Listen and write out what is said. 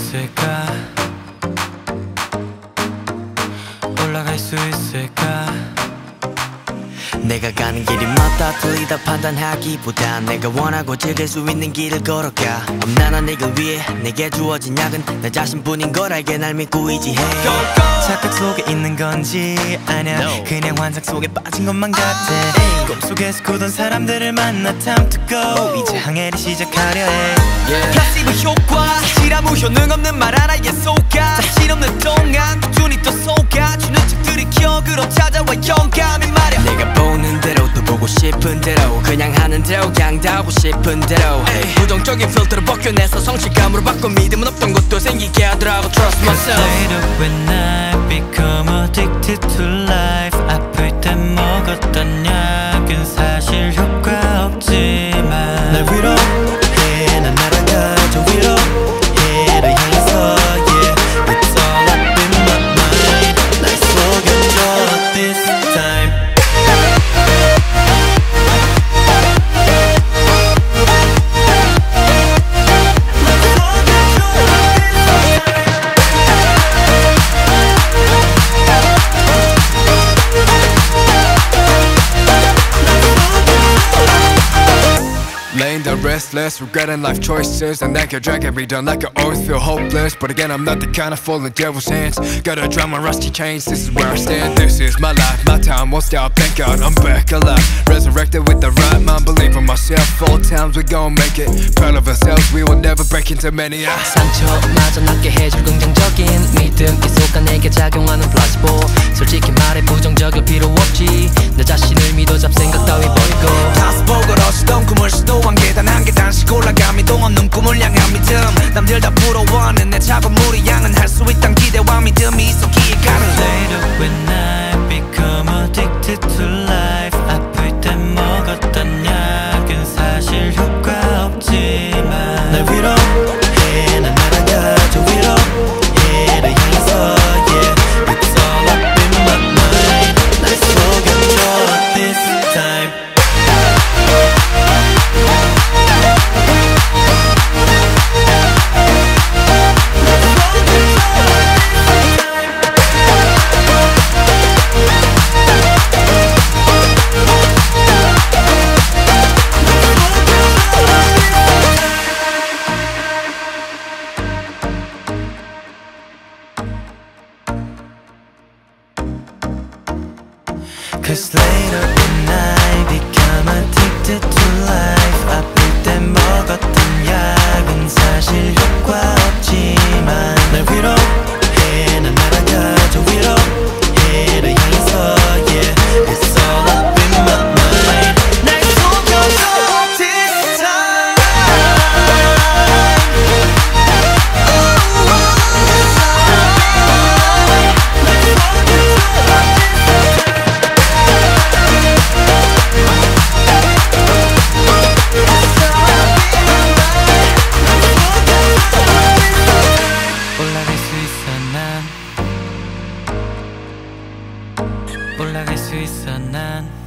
있을까? 올라갈 수 있을까? 내가 가는 길이 맞다 틀리다 판단하기보단 내가 원하고 즐길 수 있는 길을 걸어가. 엄난한 내가 위해 내게 주어진 약은 나 자신뿐인 걸 알게 날 믿고 의지해. 착각 속에 있는 건지 아냐 그냥 환상 속에 빠진 것만 같아. 꿈속에서 굳은 사람들을 만나 time to go. 이제 항해를 시작하려 해. 플라시보 효과 지라무 효능 없는 말 하나에 속아. 자신 없는 동안 꾸준히 또 속아 주는 척들이 기억으로 찾아와 영감이 말야. 내가 보는 대로 또 보고 싶은 대로 그냥 하는 대로 그냥 다 하고 싶은 대로. 부정적인 필터를 벗겨내서 성실감으로 바꿔 믿음은 없던 것도 생기게 하더라고. Trust myself. Later when I become addicted to life. 아플 땐 먹었던 약은 사실 효과 없지만 날 위로해. 난 날아가 저 위로해를 향해서 yeah. It's all up in my mind. 날 속여줘 this time. Laying down restless, regretting life choices. And that could drag every down like I always feel hopeless. But again, I'm not the kind of fall in devil's hands. Gotta drop my rusty chains, this is where I stand. This is my life, my time won't stop. Thank God I'm back alive. Resurrected with the right mind, believe in myself. Full times we gon' make it. Proud of ourselves, we will never break into many. 상처마저 낫게 해줄 긍정적인 믿음 계속가 내게 작용하는 플라시보. 솔직히 말해 부정적일 필요 없지. 내 자신을 믿어 잡생각 따위 버리고. 다시 보고 러시던 꿈을 시도한 계단 한 계단씩 올라가 미동 없는 꿈을 향한 믿음. 남들 다 부러워하는 내 작업물이 양은 할 수 있단 기대와 믿음이 있었기에 가는. Later when I become addicted to life. 아플 땐 먹었던 약은 사실 효과 없지만 날 위로해. 난 날아가 저 위로해를 향해서 yeah. It's all up in my mind. 날 속여줘 this time. Cause later when I become addicted to life. 아플 땐 먹었던 약은 사실 효과 없지만 날 위로해. 난 날아가 저 위로해를 향해서 yeah. It's all up in my mind. 날 속여줘 this time. 올라갈 수 있어 난.